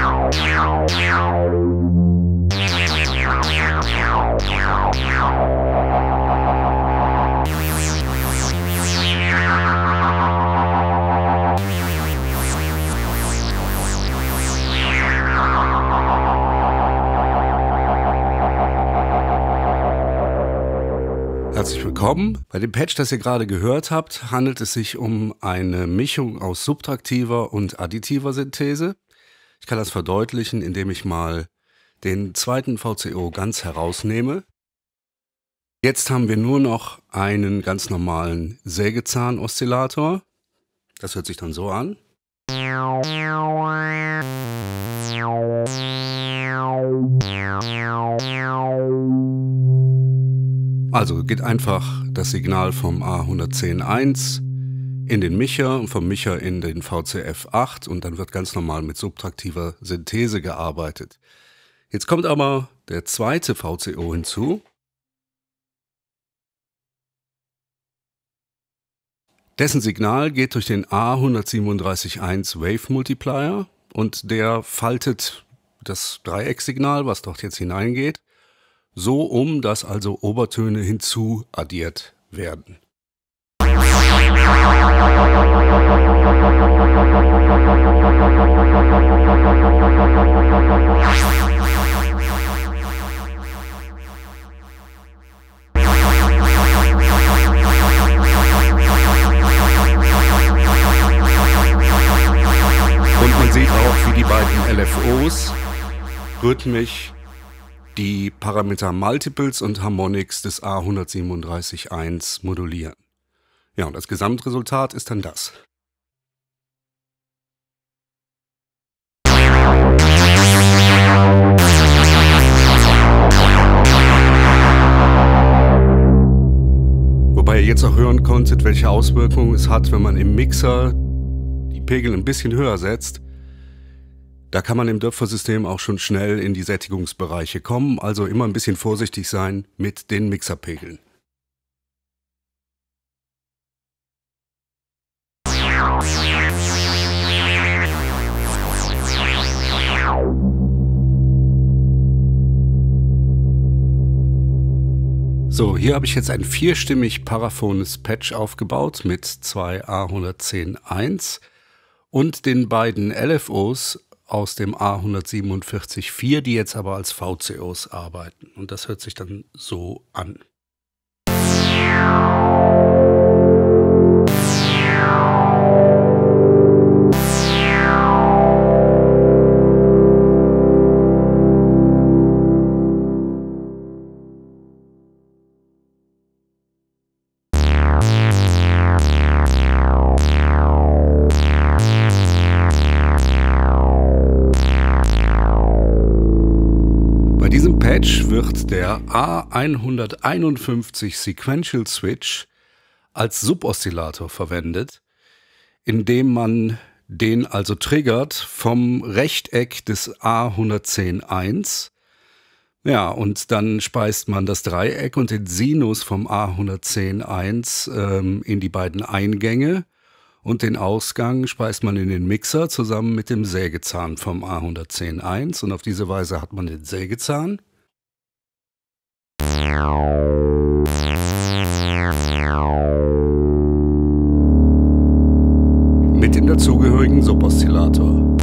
Herzlich willkommen. Bei dem Patch, das ihr gerade gehört habt, handelt es sich um eine Mischung aus subtraktiver und additiver Synthese. Ich kann das verdeutlichen, indem ich mal den zweiten VCO ganz herausnehme. Jetzt haben wir nur noch einen ganz normalen Sägezahn-Oszillator. Das hört sich dann so an. Also geht einfach das Signal vom A110.1 in den Mischer und vom Mischer in den VCF8 und dann wird ganz normal mit subtraktiver Synthese gearbeitet. Jetzt kommt aber der zweite VCO hinzu. Dessen Signal geht durch den A137.1 Wave Multiplier und der faltet das Dreieckssignal, was dort jetzt hineingeht, so um, dass also Obertöne hinzuaddiert werden. Und man sieht auch, wie die beiden LFOs rhythmisch die Parameter Multiples und Harmonics des A137.1 modulieren. Ja, und das Gesamtresultat ist dann das. Wobei ihr jetzt auch hören konntet, welche Auswirkungen es hat, wenn man im Mixer die Pegel ein bisschen höher setzt. Da kann man im Döpfer-System auch schon schnell in die Sättigungsbereiche kommen, also immer ein bisschen vorsichtig sein mit den Mixerpegeln. So, hier habe ich jetzt ein vierstimmig paraphones Patch aufgebaut mit zwei A110.1 und den beiden LFOs aus dem A147.4, die jetzt aber als VCOs arbeiten. Und das hört sich dann so an. Bei diesem Patch wird der A151 Sequential Switch als Suboszillator verwendet, indem man den also triggert vom Rechteck des A110.1. Ja, und dann speist man das Dreieck und den Sinus vom A110.1 in die beiden Eingänge. Und den Ausgang speist man in den Mixer zusammen mit dem Sägezahn vom A110.1 und auf diese Weise hat man den Sägezahn. Mit dem dazugehörigen Suboszillator.